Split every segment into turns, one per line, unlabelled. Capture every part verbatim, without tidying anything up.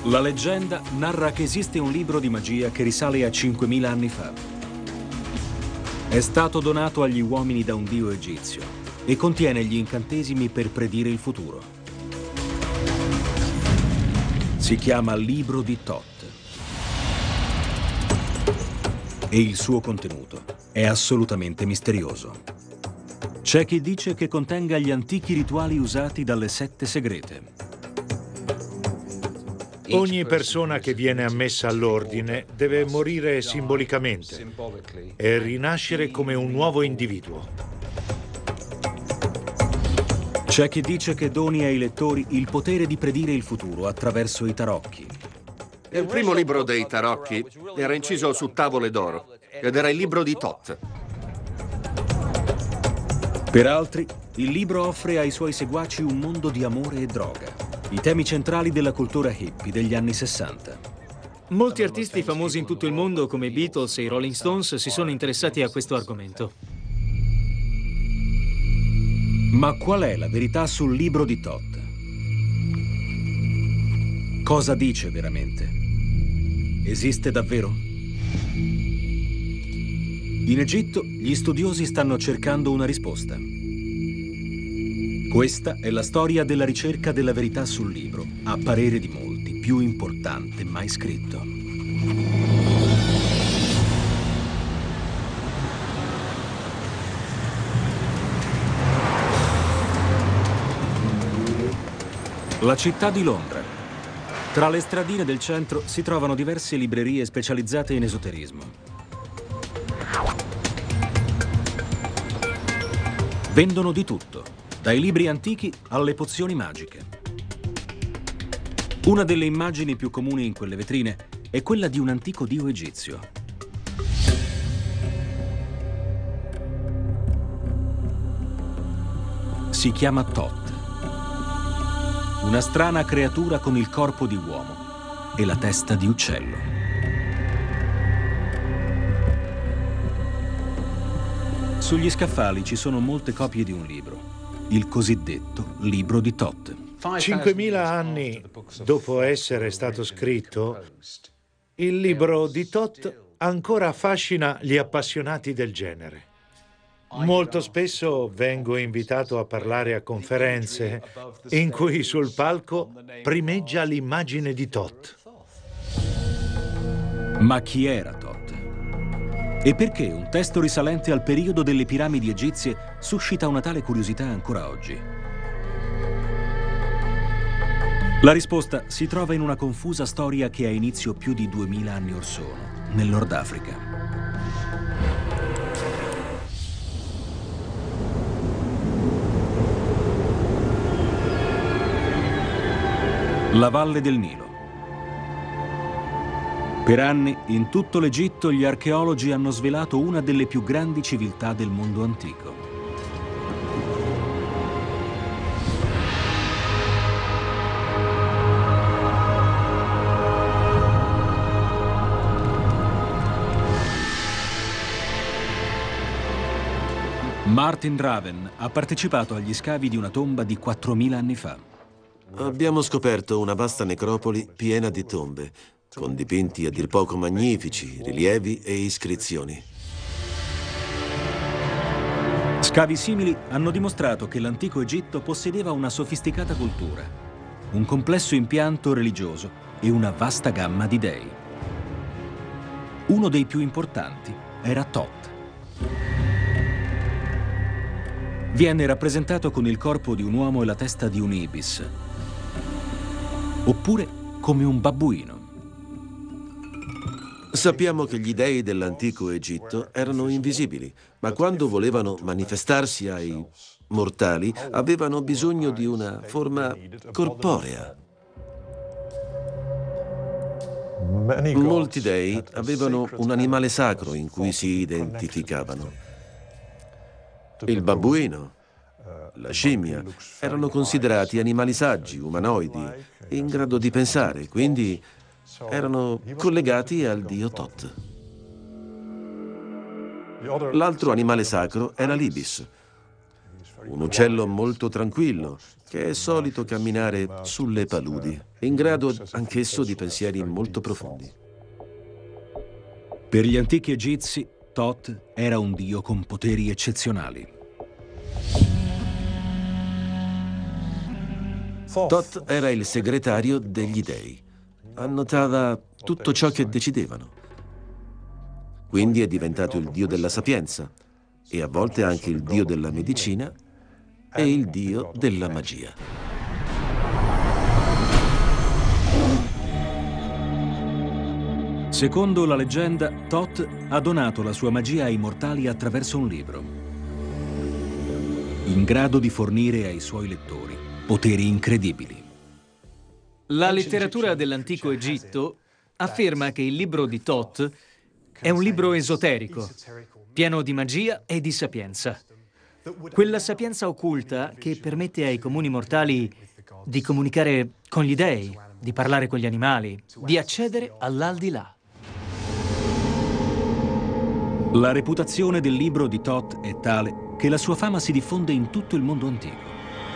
La leggenda narra che esiste un libro di magia che risale a cinquemila anni fa. È stato donato agli uomini da un dio egizio e contiene gli incantesimi per predire il futuro. Si chiama Libro di Thoth e il suo contenuto è assolutamente misterioso. C'è chi dice che contenga gli antichi rituali usati dalle sette segrete.
Ogni persona che viene ammessa all'ordine deve morire simbolicamente e rinascere come un nuovo individuo.
C'è chi dice che doni ai lettori il potere di predire il futuro attraverso i tarocchi.
Il primo libro dei tarocchi era inciso su tavole d'oro ed era il libro di Thoth.
Per altri, il libro offre ai suoi seguaci un mondo di amore e droga, i temi centrali della cultura hippie degli anni sessanta.
Molti artisti famosi in tutto il mondo, come i Beatles e i Rolling Stones, si sono interessati a questo argomento.
Ma qual è la verità sul libro di Thoth? Cosa dice veramente? Esiste davvero? In Egitto, gli studiosi stanno cercando una risposta. Questa è la storia della ricerca della verità sul libro, a parere di molti, più importante mai scritto. La città di Londra. Tra le stradine del centro si trovano diverse librerie specializzate in esoterismo. Vendono di tutto, dai libri antichi alle pozioni magiche. Una delle immagini più comuni in quelle vetrine è quella di un antico dio egizio. Si chiama Thoth, una strana creatura con il corpo di uomo e la testa di uccello. Sugli scaffali ci sono molte copie di un libro, il cosiddetto Libro di Thoth.
cinquemila anni dopo essere stato scritto, il libro di Thoth ancora affascina gli appassionati del genere. Molto spesso vengo invitato a parlare a conferenze in cui sul palco primeggia l'immagine di Thoth.
Ma chi era Thoth? E perché un testo risalente al periodo delle piramidi egizie suscita una tale curiosità ancora oggi? La risposta si trova in una confusa storia che ha inizio più di duemila anni or sono, nel Nord Africa. La Valle del Nilo. Per anni, in tutto l'Egitto, gli archeologi hanno svelato una delle più grandi civiltà del mondo antico. Martin Raven ha partecipato agli scavi di una tomba di quattromila anni fa.
Abbiamo scoperto una vasta necropoli piena di tombe, con dipinti a dir poco magnifici, rilievi e iscrizioni.
Scavi simili hanno dimostrato che l'antico Egitto possedeva una sofisticata cultura, un complesso impianto religioso e una vasta gamma di dei. Uno dei più importanti era Thoth. Viene rappresentato con il corpo di un uomo e la testa di un ibis, oppure come un babbuino.
Sappiamo che gli dei dell'antico Egitto erano invisibili, ma quando volevano manifestarsi ai mortali avevano bisogno di una forma corporea. Molti dei avevano un animale sacro in cui si identificavano. Il babbuino, la scimmia, erano considerati animali saggi, umanoidi, in grado di pensare, quindi erano collegati al dio Thoth. L'altro animale sacro era l'ibis. un uccello molto tranquillo, che è solito camminare sulle paludi, in grado anch'esso di pensieri molto profondi.
Per gli antichi egizi, Thoth era un dio con poteri eccezionali.
Thoth era il segretario degli dei. Annotava tutto ciò che decidevano. Quindi è diventato il dio della sapienza e a volte anche il dio della medicina e il dio della magia.
Secondo la leggenda, Thoth ha donato la sua magia ai mortali attraverso un libro, in grado di fornire ai suoi lettori poteri incredibili.
La letteratura dell'antico Egitto afferma che il libro di Thoth è un libro esoterico, pieno di magia e di sapienza. Quella sapienza occulta che permette ai comuni mortali di comunicare con gli dei, di parlare con gli animali, di accedere all'aldilà.
La reputazione del libro di Thoth è tale che la sua fama si diffonde in tutto il mondo antico.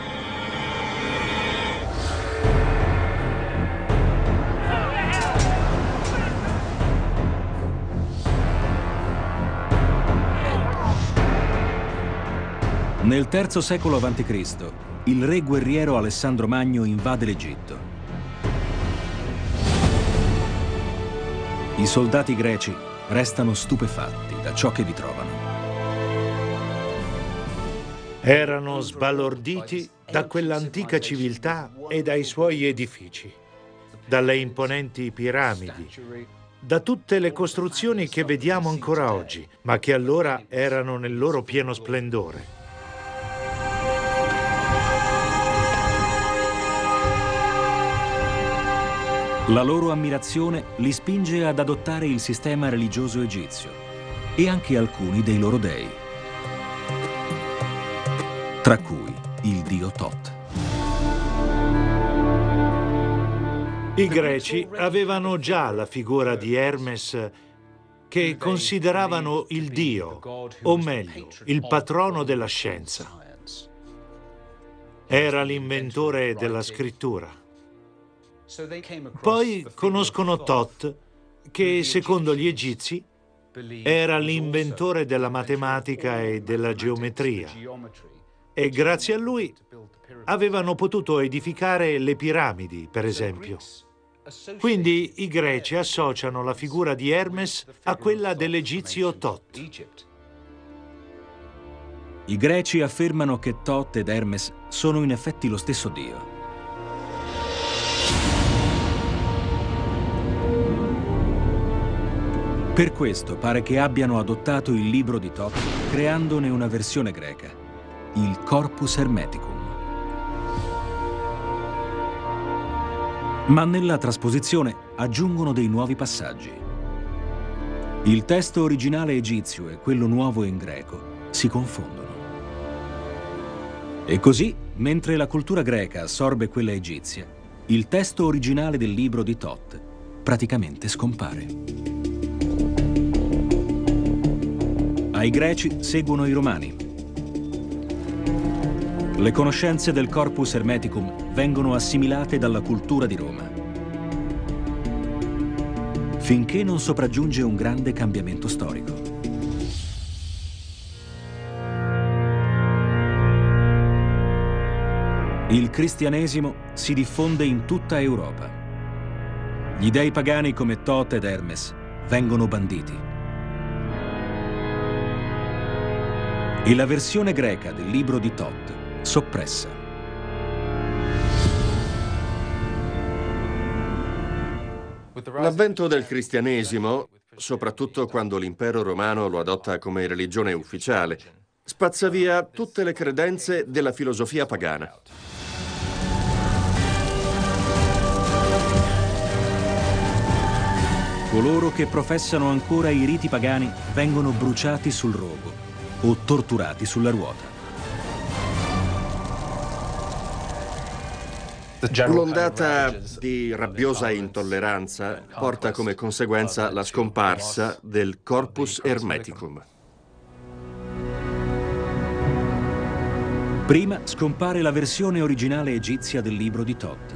Nel terzo secolo avanti Cristo, il re guerriero Alessandro Magno invade l'Egitto. I soldati greci restano stupefatti da ciò che vi trovano.
Erano sbalorditi da quell'antica civiltà e dai suoi edifici, dalle imponenti piramidi, da tutte le costruzioni che vediamo ancora oggi, ma che allora erano nel loro pieno splendore.
La loro ammirazione li spinge ad adottare il sistema religioso egizio e anche alcuni dei loro dei, tra cui il dio Thoth.
I greci avevano già la figura di Hermes che consideravano il dio, o meglio, il patrono della scienza. Era l'inventore della scrittura. Poi conoscono Thoth, che secondo gli egizi era l'inventore della matematica e della geometria. E grazie a lui avevano potuto edificare le piramidi, per esempio. Quindi i greci associano la figura di Hermes a quella dell'egizio Thoth.
I greci affermano che Thoth ed Hermes sono in effetti lo stesso dio. Per questo pare che abbiano adottato il libro di Thoth creandone una versione greca, il Corpus Hermeticum. Ma nella trasposizione aggiungono dei nuovi passaggi. Il testo originale egizio e quello nuovo in greco si confondono. E così, mentre la cultura greca assorbe quella egizia, il testo originale del libro di Thoth praticamente scompare. Ai greci seguono i romani. Le conoscenze del Corpus Hermeticum vengono assimilate dalla cultura di Roma, finché non sopraggiunge un grande cambiamento storico. Il cristianesimo si diffonde in tutta Europa. Gli dei pagani come Thoth ed Hermes vengono banditi. E la versione greca del libro di Thoth soppressa.
L'avvento del cristianesimo, soprattutto quando l'impero romano lo adotta come religione ufficiale, spazza via tutte le credenze della filosofia pagana.
Coloro che professano ancora i riti pagani vengono bruciati sul rogo o torturati sulla ruota.
L'ondata di rabbiosa intolleranza porta come conseguenza la scomparsa del Corpus Hermeticum.
Prima scompare la versione originale egizia del libro di Thoth.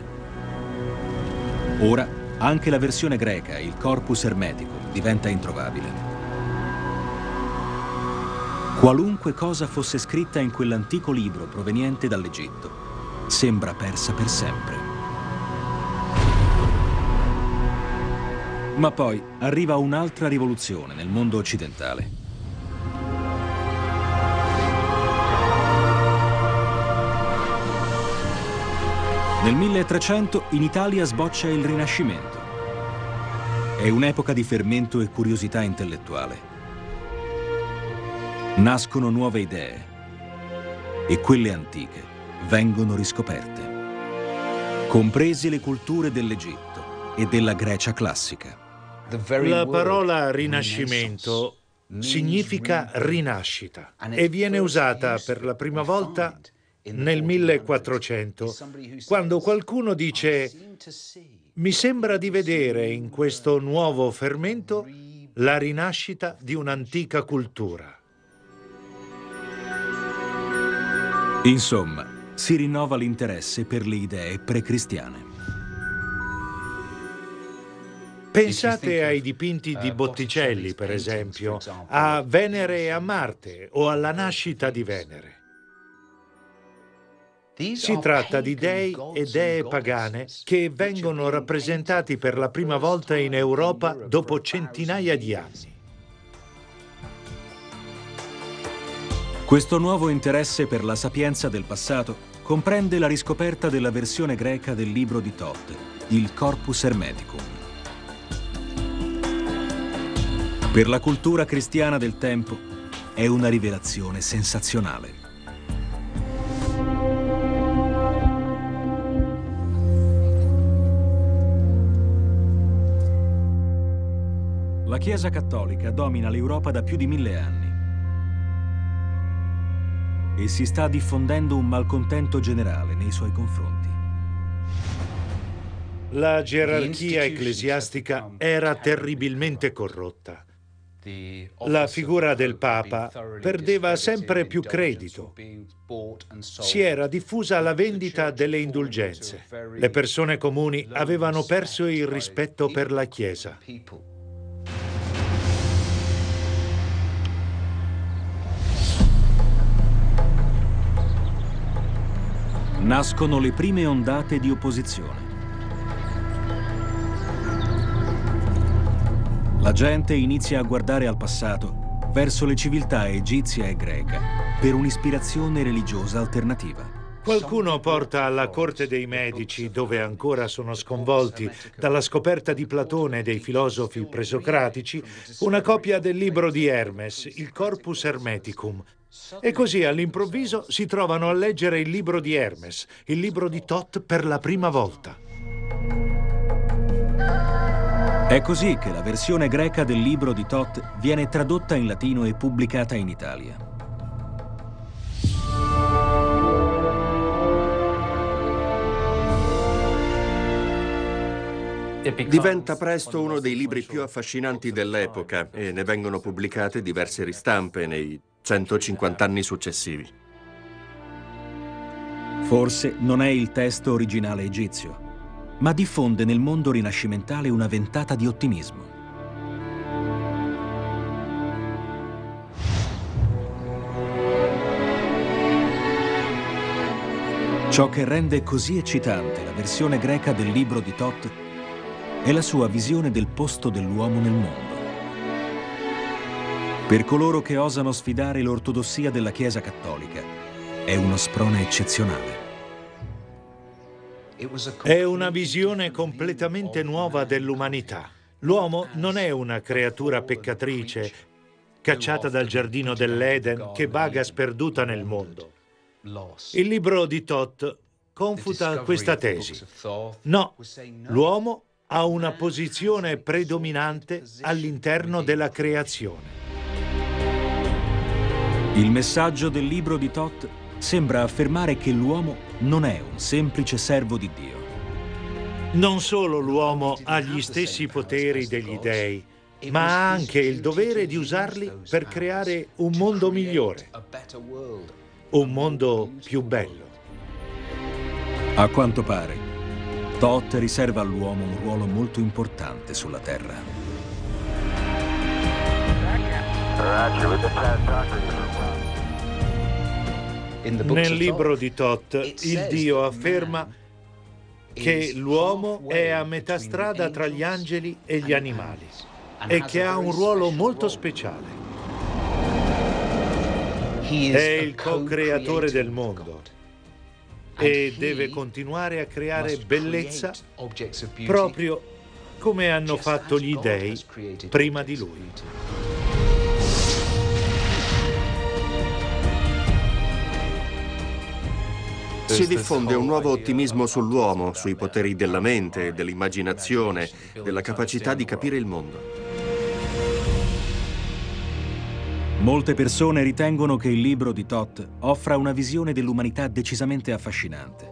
Ora anche la versione greca, il Corpus Hermeticum, diventa introvabile. Qualunque cosa fosse scritta in quell'antico libro proveniente dall'Egitto sembra persa per sempre. Ma poi arriva un'altra rivoluzione nel mondo occidentale. Nel milletrecento in Italia sboccia il Rinascimento. È un'epoca di fermento e curiosità intellettuale. Nascono nuove idee e quelle antiche vengono riscoperte, comprese le culture dell'Egitto e della Grecia classica.
La parola Rinascimento significa rinascita e viene usata per la prima volta nel millequattrocento, quando qualcuno dice: mi sembra di vedere in questo nuovo fermento la rinascita di un'antica cultura.
Insomma, si rinnova l'interesse per le idee precristiane.
Pensate ai dipinti di Botticelli, per esempio, a Venere e a Marte o alla nascita di Venere. Si tratta di dei e dee pagane che vengono rappresentati per la prima volta in Europa dopo centinaia di anni.
Questo nuovo interesse per la sapienza del passato comprende la riscoperta della versione greca del libro di Thoth, il Corpus Hermeticum. Per la cultura cristiana del tempo è una rivelazione sensazionale. La Chiesa cattolica domina l'Europa da più di mille anni e si sta diffondendo un malcontento generale nei suoi confronti.
La gerarchia ecclesiastica era terribilmente corrotta. La figura del Papa perdeva sempre più credito. Si era diffusa la vendita delle indulgenze. Le persone comuni avevano perso il rispetto per la Chiesa.
Nascono le prime ondate di opposizione. La gente inizia a guardare al passato, verso le civiltà egizia e greca, per un'ispirazione religiosa alternativa.
Qualcuno porta alla corte dei Medici, dove ancora sono sconvolti dalla scoperta di Platone e dei filosofi presocratici, una copia del libro di Hermes, il Corpus Hermeticum. E così all'improvviso si trovano a leggere il libro di Hermes, il libro di Thoth per la prima volta.
È così che la versione greca del libro di Thoth viene tradotta in latino e pubblicata in Italia.
Diventa presto uno dei libri più affascinanti dell'epoca e ne vengono pubblicate diverse ristampe nei centocinquanta anni successivi.
Forse non è il testo originale egizio, ma diffonde nel mondo rinascimentale una ventata di ottimismo. Ciò che rende così eccitante la versione greca del libro di Thoth è la sua visione del posto dell'uomo nel mondo. Per coloro che osano sfidare l'ortodossia della Chiesa cattolica, è uno sprone eccezionale.
È una visione completamente nuova dell'umanità. L'uomo non è una creatura peccatrice, cacciata dal giardino dell'Eden, che vaga sperduta nel mondo. Il libro di Thoth confuta questa tesi. No, l'uomo ha una posizione predominante all'interno della creazione.
Il messaggio del libro di Thoth sembra affermare che l'uomo non è un semplice servo di Dio.
Non solo l'uomo ha gli stessi poteri degli dei, ma ha anche il dovere di usarli per creare un mondo migliore. un mondo più bello.
A quanto pare, Thoth riserva all'uomo un ruolo molto importante sulla Terra.
Nel libro di Thoth, il Dio afferma che l'uomo è a metà strada tra gli angeli e gli animali e che ha un ruolo molto speciale. È il co-creatore del mondo e deve continuare a creare bellezza proprio come hanno fatto gli dei prima di lui.
Si diffonde un nuovo ottimismo sull'uomo, sui poteri della mente, dell'immaginazione, della capacità di capire il mondo.
Molte persone ritengono che il libro di Thoth offra una visione dell'umanità decisamente affascinante.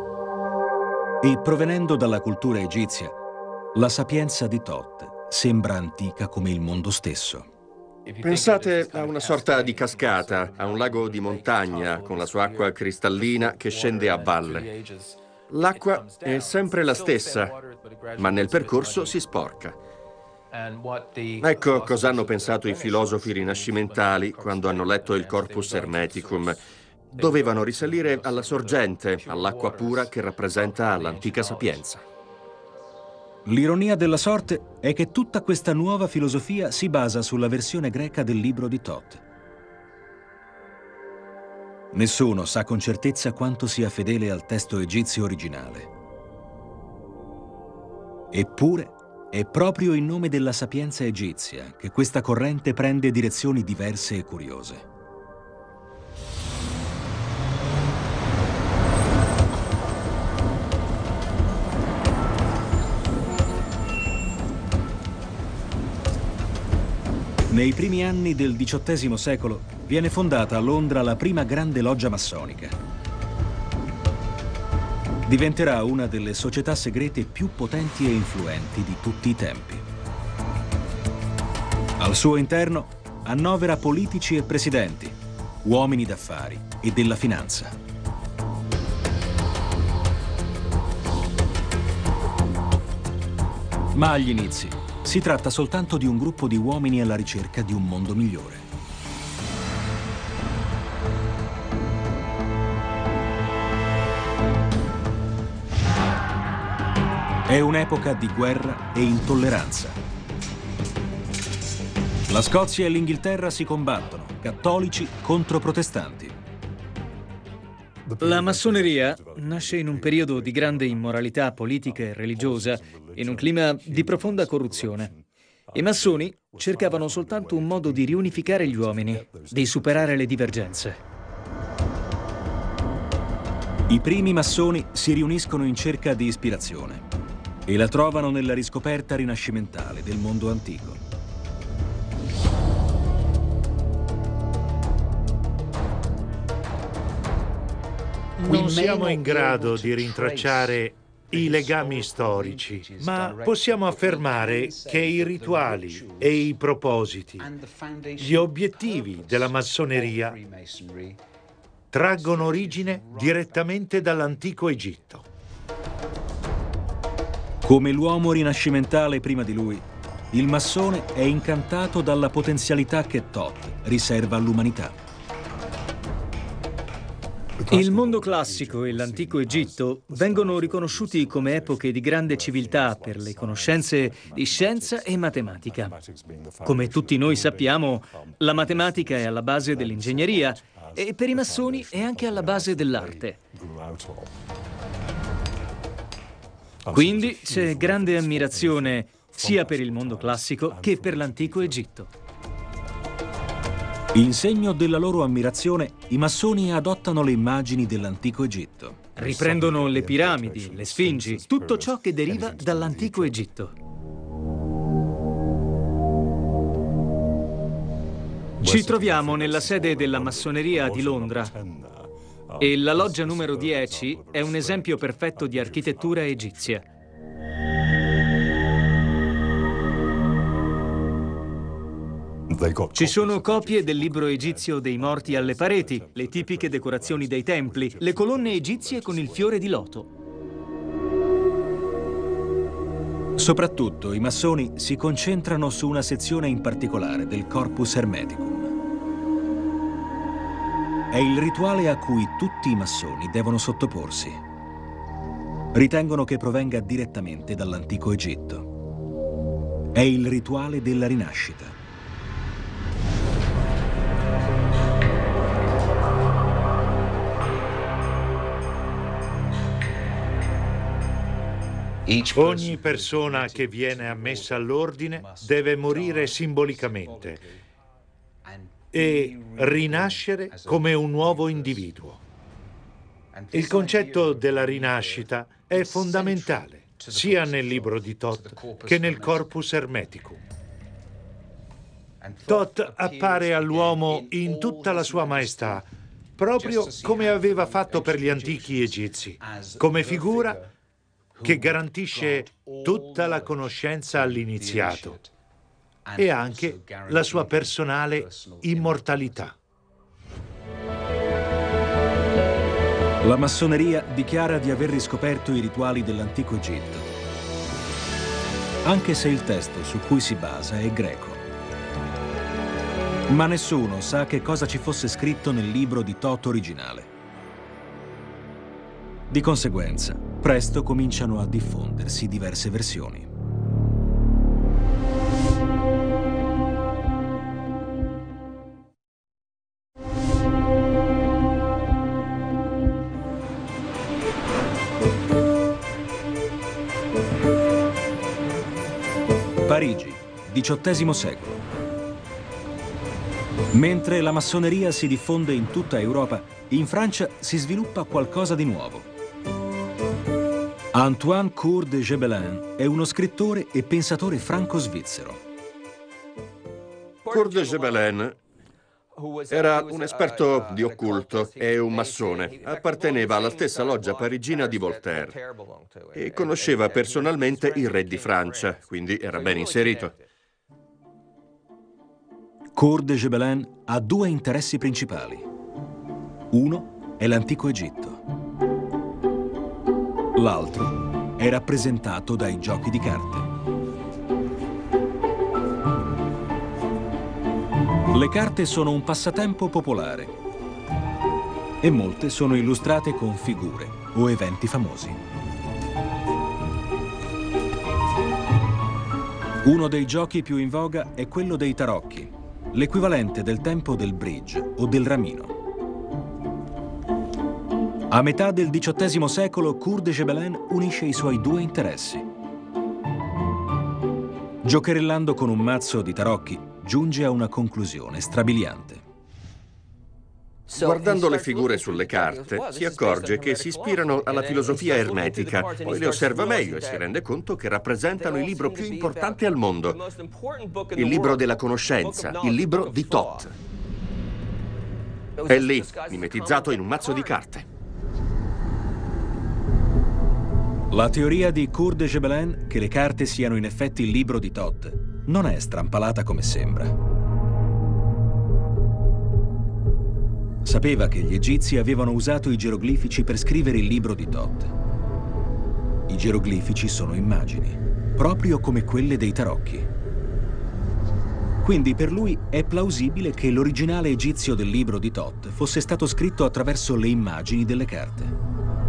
E provenendo dalla cultura egizia, la sapienza di Thoth sembra antica come il mondo stesso.
Pensate a una sorta di cascata, a un lago di montagna con la sua acqua cristallina che scende a valle. L'acqua è sempre la stessa, ma nel percorso si sporca. Ecco cosa hanno pensato i filosofi rinascimentali quando hanno letto il Corpus Hermeticum. Dovevano risalire alla sorgente, all'acqua pura che rappresenta l'antica sapienza.
L'ironia della sorte è che tutta questa nuova filosofia si basa sulla versione greca del libro di Thoth. Nessuno sa con certezza quanto sia fedele al testo egizio originale. Eppure, è proprio in nome della sapienza egizia che questa corrente prende direzioni diverse e curiose. Nei primi anni del diciottesimo secolo viene fondata a Londra la prima grande loggia massonica. Diventerà una delle società segrete più potenti e influenti di tutti i tempi. Al suo interno annovera politici e presidenti, uomini d'affari e della finanza. Ma agli inizi si tratta soltanto di un gruppo di uomini alla ricerca di un mondo migliore. È un'epoca di guerra e intolleranza. La Scozia e l'Inghilterra si combattono, cattolici contro protestanti.
La massoneria nasce in un periodo di grande immoralità politica e religiosa, in un clima di profonda corruzione. I massoni cercavano soltanto un modo di riunificare gli uomini, di superare le divergenze.
I primi massoni si riuniscono in cerca di ispirazione e la trovano nella riscoperta rinascimentale del mondo antico.
Non siamo in grado di rintracciare i legami storici, ma possiamo affermare che i rituali e i propositi, gli obiettivi della massoneria traggono origine direttamente dall'antico Egitto.
Come l'uomo rinascimentale prima di lui, il massone è incantato dalla potenzialità che Thoth riserva all'umanità.
Il mondo classico e l'antico Egitto vengono riconosciuti come epoche di grande civiltà per le conoscenze di scienza e matematica. Come tutti noi sappiamo, la matematica è alla base dell'ingegneria e per i massoni è anche alla base dell'arte. Quindi c'è grande ammirazione sia per il mondo classico che per l'antico Egitto.
In segno della loro ammirazione, i massoni adottano le immagini dell'antico Egitto.
Riprendono le piramidi, le sfingi, tutto ciò che deriva dall'antico Egitto. Ci troviamo nella sede della massoneria di Londra e la loggia numero dieci è un esempio perfetto di architettura egizia. Ci sono copie del libro egizio dei morti alle pareti, le tipiche decorazioni dei templi, le colonne egizie con il fiore di loto.
Soprattutto i massoni si concentrano su una sezione in particolare del Corpus Hermeticum. È il rituale a cui tutti i massoni devono sottoporsi. Ritengono che provenga direttamente dall'antico Egitto. È il rituale della rinascita.
Ogni persona che viene ammessa all'ordine deve morire simbolicamente e rinascere come un nuovo individuo. Il concetto della rinascita è fondamentale, sia nel libro di Thoth che nel Corpus Hermeticum. Thoth appare all'uomo in tutta la sua maestà, proprio come aveva fatto per gli antichi egizi, come figura che garantisce tutta la conoscenza all'iniziato e anche la sua personale immortalità.
La massoneria dichiara di aver riscoperto i rituali dell'antico Egitto, anche se il testo su cui si basa è greco. Ma nessuno sa che cosa ci fosse scritto nel libro di Thoth originale. Di conseguenza, presto cominciano a diffondersi diverse versioni. Parigi, diciottesimo secolo. Mentre la massoneria si diffonde in tutta Europa, in Francia si sviluppa qualcosa di nuovo. Antoine Cour de Gébelin è uno scrittore e pensatore franco-svizzero.
Cour de Gébelin era un esperto di occulto e un massone. Apparteneva alla stessa loggia parigina di Voltaire e conosceva personalmente il re di Francia, quindi era ben inserito.
Cour de Gébelin ha due interessi principali. Uno è l'antico Egitto. L'altro è rappresentato dai giochi di carte. Le carte sono un passatempo popolare e molte sono illustrate con figure o eventi famosi. Uno dei giochi più in voga è quello dei tarocchi, l'equivalente del tempo del bridge o del ramino. A metà del diciottesimo secolo, Cour de Gébelin unisce i suoi due interessi. Giocherellando con un mazzo di tarocchi, giunge a una conclusione strabiliante.
Guardando le figure sulle carte, si accorge che si ispirano alla filosofia ermetica, poi le osserva meglio e si rende conto che rappresentano il libro più importante al mondo, il libro della conoscenza, il libro di Thoth. È lì, mimetizzato in un mazzo di carte.
La teoria di Cour de Gébelin che le carte siano in effetti il libro di Thoth non è strampalata come sembra. Sapeva che gli egizi avevano usato i geroglifici per scrivere il libro di Thoth. I geroglifici sono immagini, proprio come quelle dei tarocchi. Quindi per lui è plausibile che l'originale egizio del libro di Thoth fosse stato scritto attraverso le immagini delle carte.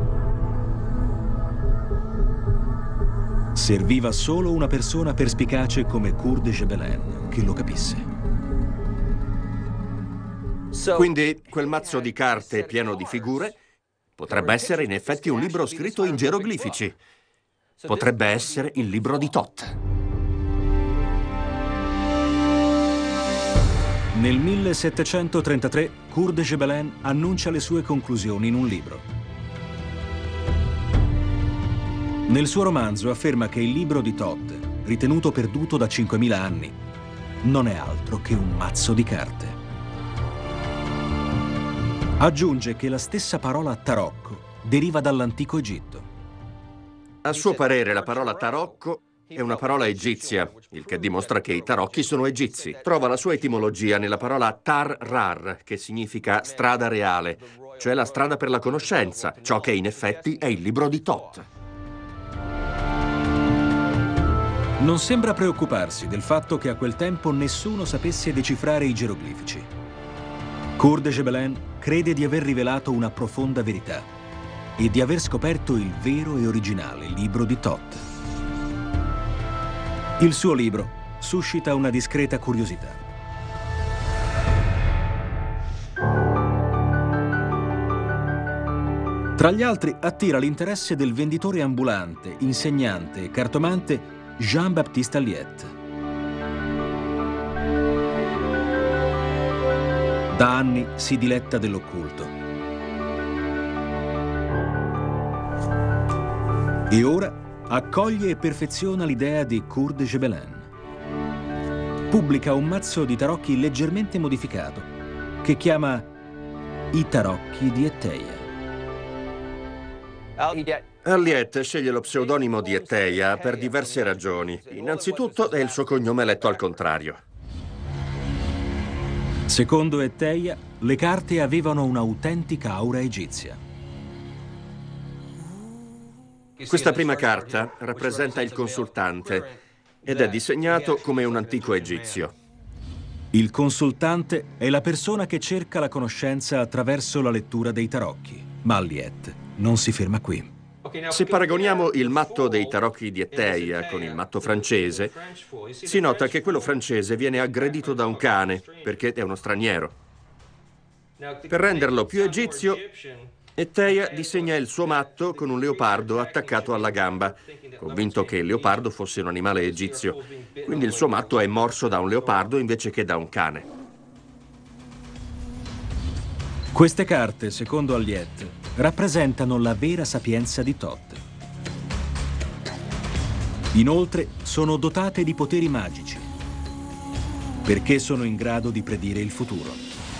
Serviva solo una persona perspicace come Cour de Gébelin che lo capisse.
Quindi quel mazzo di carte pieno di figure potrebbe essere in effetti un libro scritto in geroglifici. Potrebbe essere il libro di Thoth.
Nel millesettecentotrentatré Cour de Gébelin annuncia le sue conclusioni in un libro. Nel suo romanzo afferma che il libro di Thoth, ritenuto perduto da cinquemila anni, non è altro che un mazzo di carte. Aggiunge che la stessa parola tarocco deriva dall'antico Egitto.
A suo parere la parola tarocco è una parola egizia, il che dimostra che i tarocchi sono egizi. Trova la sua etimologia nella parola Tar-Rar, che significa strada reale, cioè la strada per la conoscenza, ciò che in effetti è il libro di Thoth.
Non sembra preoccuparsi del fatto che a quel tempo nessuno sapesse decifrare i geroglifici. Kurt de Gebelen crede di aver rivelato una profonda verità e di aver scoperto il vero e originale libro di Thoth. Il suo libro suscita una discreta curiosità. Tra gli altri attira l'interesse del venditore ambulante, insegnante e cartomante Jean-Baptiste Alliette. Da anni si diletta dell'occulto. E ora accoglie e perfeziona l'idea di Kurt de Gebelen. Pubblica un mazzo di tarocchi leggermente modificato, che chiama I tarocchi di Etteia.
Alliette sceglie lo pseudonimo di Etteia per diverse ragioni. Innanzitutto è il suo cognome letto al contrario.
Secondo Etteia, le carte avevano un'autentica aura egizia.
Questa prima carta rappresenta il consultante ed è disegnato come un antico egizio.
Il consultante è la persona che cerca la conoscenza attraverso la lettura dei tarocchi, ma Alliette non si ferma qui.
Se paragoniamo il matto dei tarocchi di Etteia con il matto francese, si nota che quello francese viene aggredito da un cane perché è uno straniero. Per renderlo più egizio, Etteia disegna il suo matto con un leopardo attaccato alla gamba, convinto che il leopardo fosse un animale egizio. Quindi il suo matto è morso da un leopardo invece che da un cane.
Queste carte, secondo Alliette, rappresentano la vera sapienza di Thoth. Inoltre sono dotate di poteri magici, perché sono in grado di predire il futuro.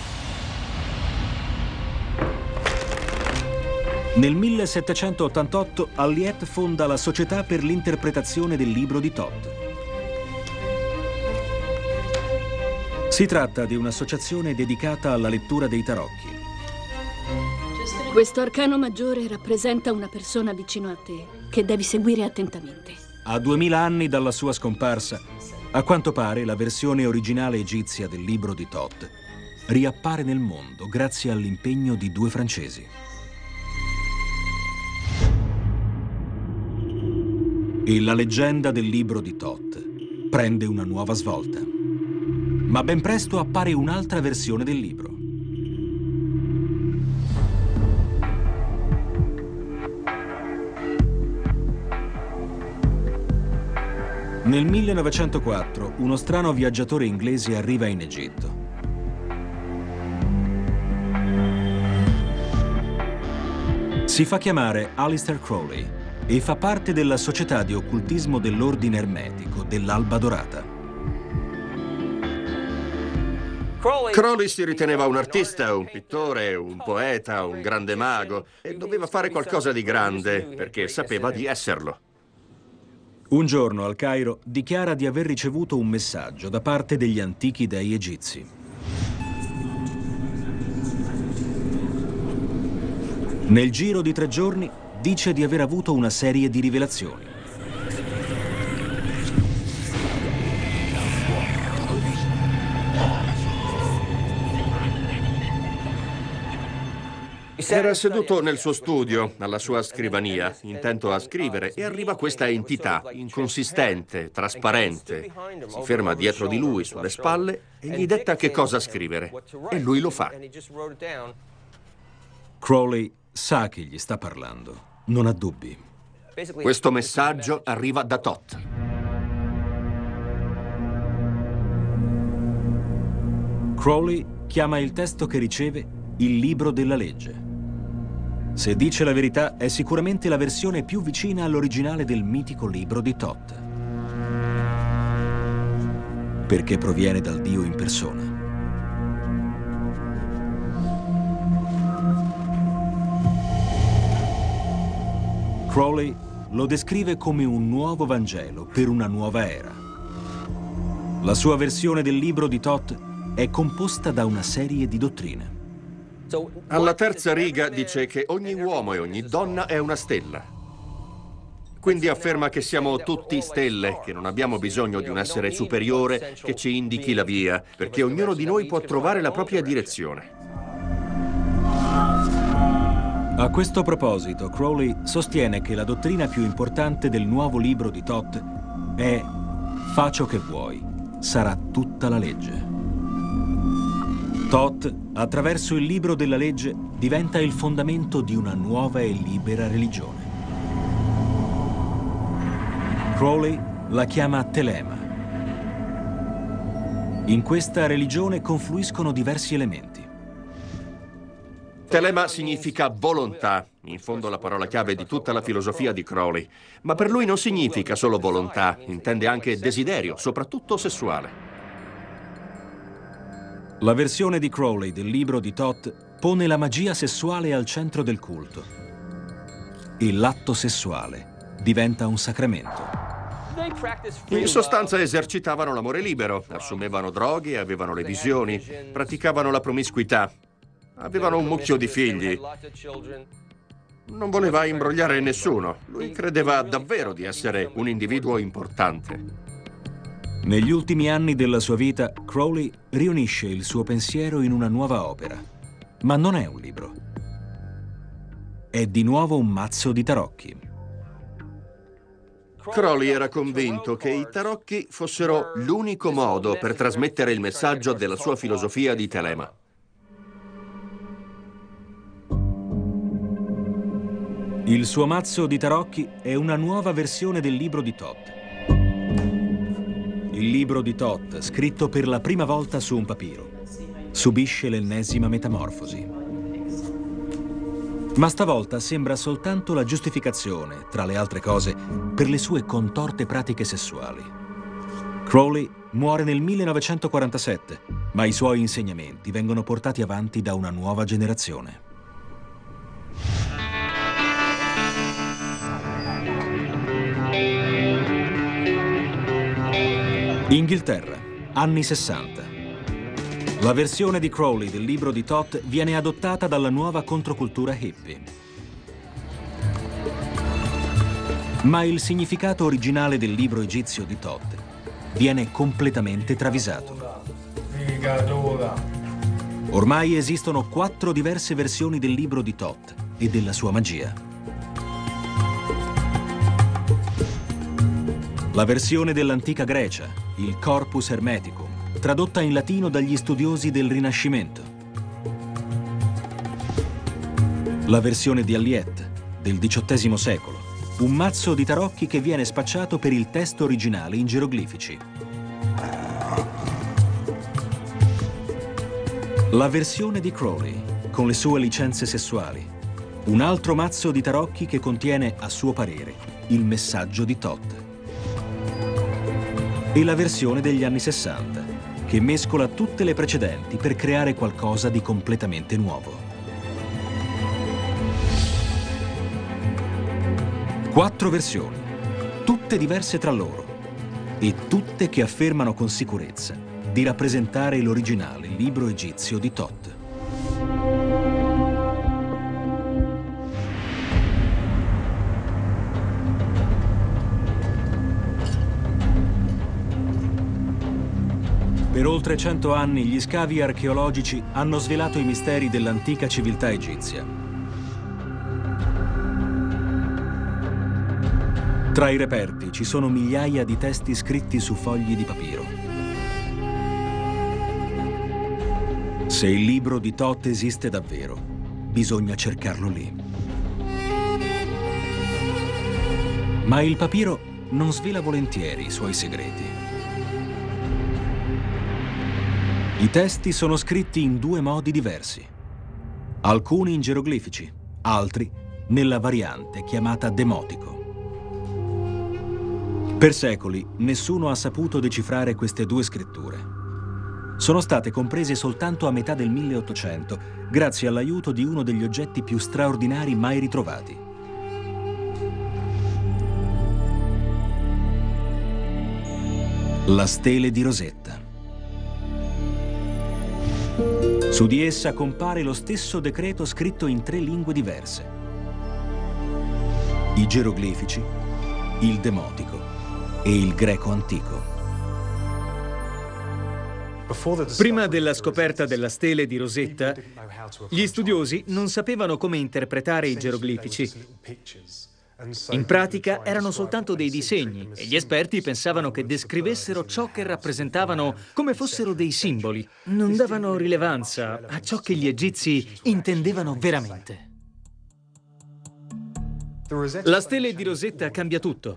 Nel millesettecentottantotto Alliette fonda la Società per l'interpretazione del libro di Thoth. Si tratta di un'associazione dedicata alla lettura dei tarocchi.
Questo arcano maggiore rappresenta una persona vicino a te, che devi seguire attentamente.
A duemila anni dalla sua scomparsa, a quanto pare la versione originale egizia del libro di Thoth riappare nel mondo grazie all'impegno di due francesi. E la leggenda del libro di Thoth prende una nuova svolta. Ma ben presto appare un'altra versione del libro. Nel millenovecentoquattro uno strano viaggiatore inglese arriva in Egitto. Si fa chiamare Aleister Crowley e fa parte della società di occultismo dell'ordine ermetico dell'Alba Dorata.
Crowley si riteneva un artista, un pittore, un poeta, un grande mago e doveva fare qualcosa di grande perché sapeva di esserlo.
Un giorno al Cairo dichiara di aver ricevuto un messaggio da parte degli antichi dei egizi. Nel giro di tre giorni dice di aver avuto una serie di rivelazioni.
Era seduto nel suo studio, alla sua scrivania, intento a scrivere, e arriva questa entità, inconsistente, trasparente. Si ferma dietro di lui, sulle spalle, e gli detta che cosa scrivere. E lui lo fa.
Crowley sa che gli sta parlando, non ha dubbi.
Questo messaggio arriva da Thoth.
Crowley chiama il testo che riceve il libro della legge. Se dice la verità, è sicuramente la versione più vicina all'originale del mitico libro di Thoth, perché proviene dal Dio in persona. Crowley lo descrive come un nuovo Vangelo per una nuova era. La sua versione del libro di Thoth è composta da una serie di dottrine.
Alla terza riga dice che ogni uomo e ogni donna è una stella. Quindi afferma che siamo tutti stelle, che non abbiamo bisogno di un essere superiore che ci indichi la via, perché ognuno di noi può trovare la propria direzione.
A questo proposito, Crowley sostiene che la dottrina più importante del nuovo libro di Thoth è «Fa ciò che vuoi, sarà tutta la legge». Thoth, attraverso il libro della legge, diventa il fondamento di una nuova e libera religione. Crowley la chiama Telema. In questa religione confluiscono diversi elementi.
Telema significa volontà, in fondo la parola chiave di tutta la filosofia di Crowley. Ma per lui non significa solo volontà, intende anche desiderio, soprattutto sessuale.
La versione di Crowley del libro di Thoth pone la magia sessuale al centro del culto. E l'atto sessuale diventa un sacramento.
In sostanza esercitavano l'amore libero, assumevano droghe, avevano le visioni, praticavano la promiscuità, avevano un mucchio di figli. Non voleva imbrogliare nessuno. Lui credeva davvero di essere un individuo importante.
Negli ultimi anni della sua vita, Crowley riunisce il suo pensiero in una nuova opera. Ma non è un libro. È di nuovo un mazzo di tarocchi.
Crowley era convinto che i tarocchi fossero l'unico modo per trasmettere il messaggio della sua filosofia di Telema.
Il suo mazzo di tarocchi è una nuova versione del libro di Thoth. Il libro di Thoth, scritto per la prima volta su un papiro, subisce l'ennesima metamorfosi. Ma stavolta sembra soltanto la giustificazione, tra le altre cose, per le sue contorte pratiche sessuali. Crowley muore nel millenovecentoquarantasette, ma i suoi insegnamenti vengono portati avanti da una nuova generazione. Inghilterra, anni sessanta. La versione di Crowley del libro di Thoth viene adottata dalla nuova controcultura hippie. Ma il significato originale del libro egizio di Thoth viene completamente travisato. Ormai esistono quattro diverse versioni del libro di Thoth e della sua magia. La versione dell'antica Grecia, il Corpus Hermeticum, tradotta in latino dagli studiosi del Rinascimento. La versione di Aliette, del diciottesimo secolo, un mazzo di tarocchi che viene spacciato per il testo originale in geroglifici. La versione di Crowley, con le sue licenze sessuali, un altro mazzo di tarocchi che contiene, a suo parere, il messaggio di Thoth. E la versione degli anni sessanta, che mescola tutte le precedenti per creare qualcosa di completamente nuovo. Quattro versioni, tutte diverse tra loro, e tutte che affermano con sicurezza di rappresentare l'originale libro egizio di Thoth. Per oltre cento anni gli scavi archeologici hanno svelato i misteri dell'antica civiltà egizia. Tra i reperti ci sono migliaia di testi scritti su fogli di papiro. Se il libro di Thoth esiste davvero, bisogna cercarlo lì. Ma il papiro non svela volentieri i suoi segreti. I testi sono scritti in due modi diversi, alcuni in geroglifici, altri nella variante chiamata demotico. Per secoli nessuno ha saputo decifrare queste due scritture. Sono state comprese soltanto a metà del milleottocento, grazie all'aiuto di uno degli oggetti più straordinari mai ritrovati. La stele di Rosetta. Su di essa compare lo stesso decreto scritto in tre lingue diverse: i geroglifici, il demotico e il greco antico.
Prima della scoperta della stele di Rosetta, gli studiosi non sapevano come interpretare i geroglifici. In pratica erano soltanto dei disegni e gli esperti pensavano che descrivessero ciò che rappresentavano come fossero dei simboli. Non davano rilevanza a ciò che gli egizi intendevano veramente. La stele di Rosetta cambia tutto.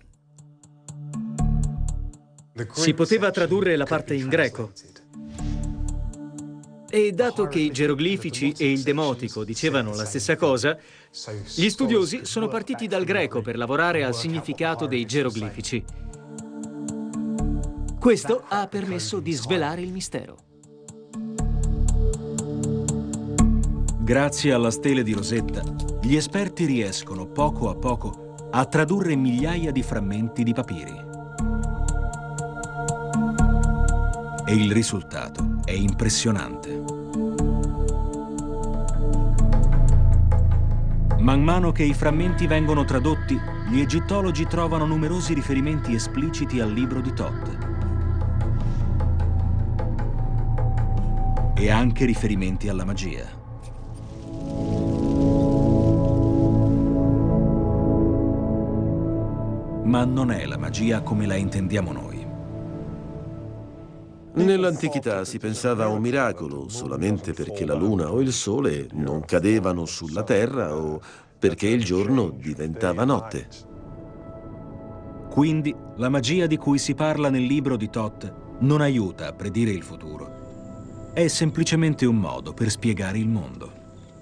Si poteva tradurre la parte in greco. E dato che i geroglifici e il demotico dicevano la stessa cosa, gli studiosi sono partiti dal greco per lavorare al significato dei geroglifici. Questo ha permesso di svelare il mistero.
Grazie alla stele di Rosetta, gli esperti riescono poco a poco a tradurre migliaia di frammenti di papiri. E il risultato è impressionante. Man mano che i frammenti vengono tradotti, gli egittologi trovano numerosi riferimenti espliciti al libro di Thoth. E anche riferimenti alla magia. Ma non è la magia come la intendiamo noi.
Nell'antichità si pensava a un miracolo solamente perché la luna o il sole non cadevano sulla terra o perché il giorno diventava notte.
Quindi la magia di cui si parla nel libro di Thoth non aiuta a predire il futuro. È semplicemente un modo per spiegare il mondo.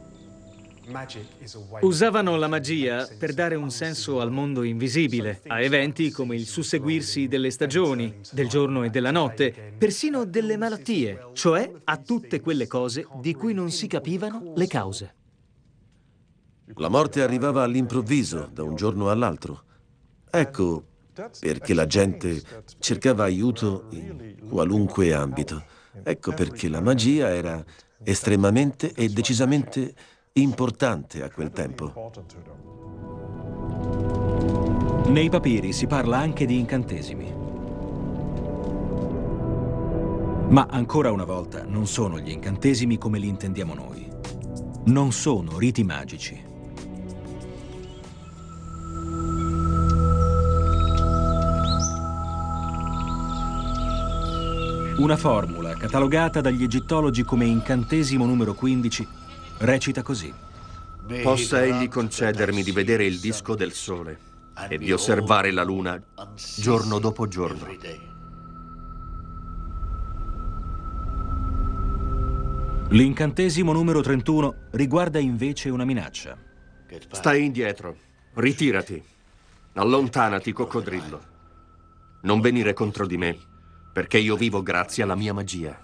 Usavano la magia per dare un senso al mondo invisibile, a eventi come il susseguirsi delle stagioni, del giorno e della notte, persino delle malattie, cioè a tutte quelle cose di cui non si capivano le cause.
La morte arrivava all'improvviso, da un giorno all'altro. Ecco perché la gente cercava aiuto in qualunque ambito. Ecco perché la magia era estremamente e decisamente importante a quel tempo.
Nei papiri si parla anche di incantesimi. Ma ancora una volta non sono gli incantesimi come li intendiamo noi. Non sono riti magici. Una formula catalogata dagli egittologi come incantesimo numero quindici recita così:
possa egli concedermi di vedere il disco del sole e di osservare la luna giorno dopo giorno.
L'incantesimo numero trentuno riguarda invece una minaccia.
Stai indietro, ritirati, allontanati, coccodrillo. Non venire contro di me, perché io vivo grazie alla mia magia.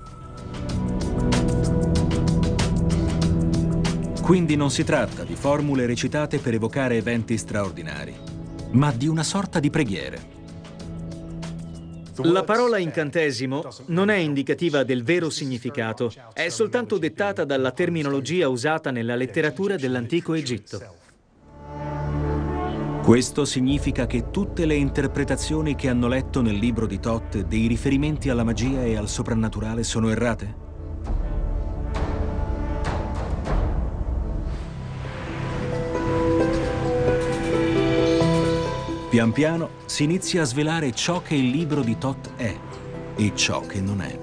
Quindi non si tratta di formule recitate per evocare eventi straordinari, ma di una sorta di preghiere.
La parola incantesimo non è indicativa del vero significato, è soltanto dettata dalla terminologia usata nella letteratura dell'antico Egitto.
Questo significa che tutte le interpretazioni che hanno letto nel libro di Thoth dei riferimenti alla magia e al soprannaturale sono errate? Pian piano si inizia a svelare ciò che il libro di Thoth è e ciò che non è.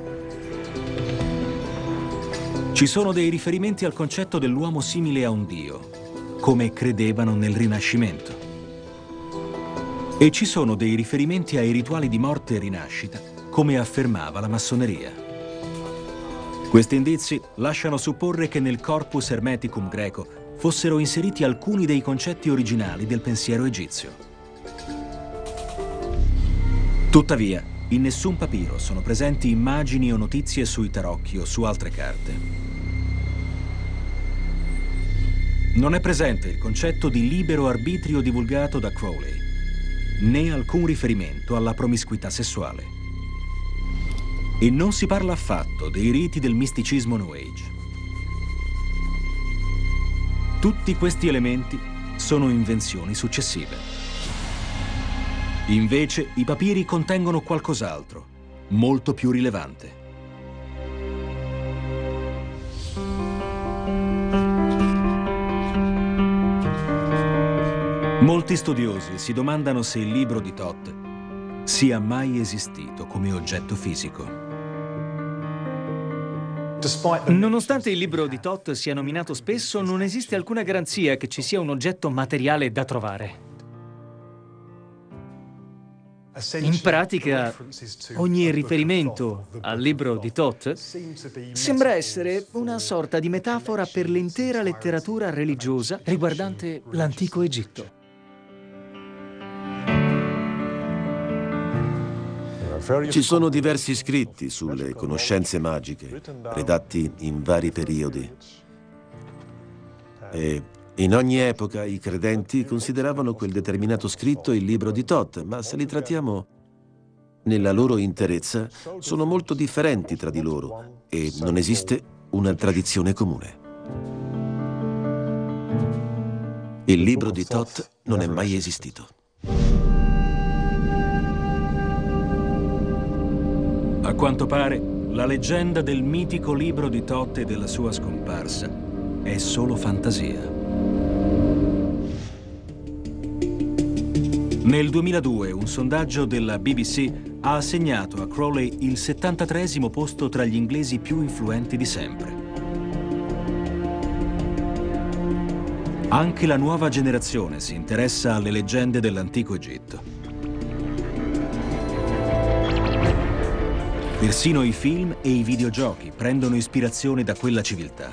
Ci sono dei riferimenti al concetto dell'uomo simile a un dio, come credevano nel Rinascimento. E ci sono dei riferimenti ai rituali di morte e rinascita, come affermava la massoneria. Questi indizi lasciano supporre che nel corpus hermeticum greco fossero inseriti alcuni dei concetti originali del pensiero egizio. Tuttavia, in nessun papiro sono presenti immagini o notizie sui tarocchi o su altre carte. Non è presente il concetto di libero arbitrio divulgato da Crowley, né alcun riferimento alla promiscuità sessuale. E non si parla affatto dei riti del misticismo New Age. Tutti questi elementi sono invenzioni successive. Invece, i papiri contengono qualcos'altro, molto più rilevante. Molti studiosi si domandano se il libro di Thoth sia mai esistito come oggetto fisico.
Nonostante il libro di Thoth sia nominato spesso, non esiste alcuna garanzia che ci sia un oggetto materiale da trovare. In pratica, ogni riferimento al libro di Thoth sembra essere una sorta di metafora per l'intera letteratura religiosa riguardante l'antico Egitto.
Ci sono diversi scritti sulle conoscenze magiche, redatti in vari periodi. E in ogni epoca i credenti consideravano quel determinato scritto il libro di Thoth, ma se li trattiamo nella loro interezza, sono molto differenti tra di loro e non esiste una tradizione comune. Il libro di Thoth non è mai esistito.
A quanto pare, la leggenda del mitico libro di Thoth e della sua scomparsa è solo fantasia. Nel duemiladue un sondaggio della B B C ha assegnato a Crowley il settantatreesimo posto tra gli inglesi più influenti di sempre. Anche la nuova generazione si interessa alle leggende dell'antico Egitto. Persino i film e i videogiochi prendono ispirazione da quella civiltà.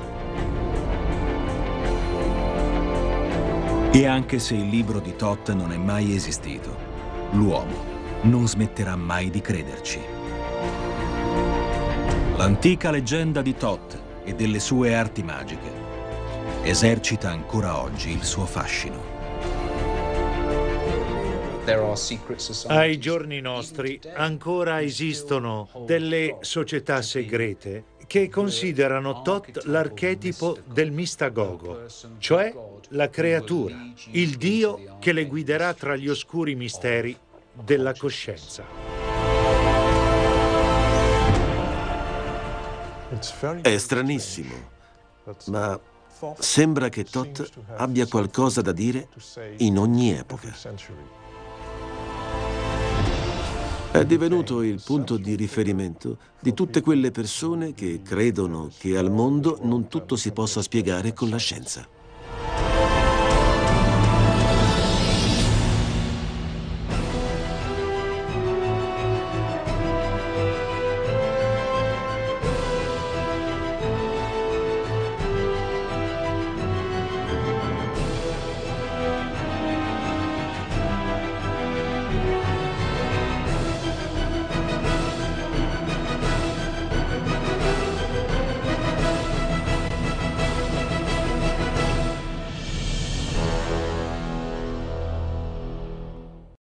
E anche se il libro di Thoth non è mai esistito, l'uomo non smetterà mai di crederci. L'antica leggenda di Thoth e delle sue arti magiche esercita ancora oggi il suo fascino.
Ai giorni nostri ancora esistono delle società segrete che considerano Thoth l'archetipo del mistagogo, cioè la creatura, il dio che le guiderà tra gli oscuri misteri della coscienza.
È stranissimo, ma sembra che Thoth abbia qualcosa da dire in ogni epoca. È divenuto il punto di riferimento di tutte quelle persone che credono che al mondo non tutto si possa spiegare con la scienza.